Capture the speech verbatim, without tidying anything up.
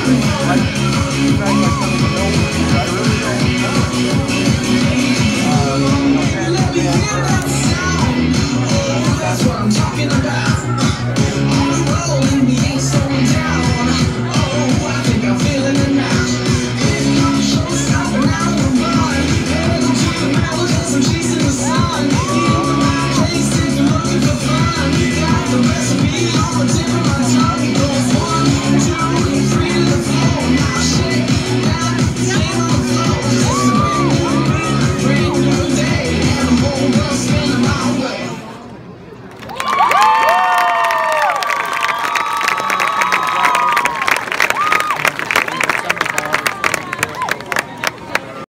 Like, you guys like some of the milk, I really don't know. Uh, you know, and, and, That's what I'm talking about.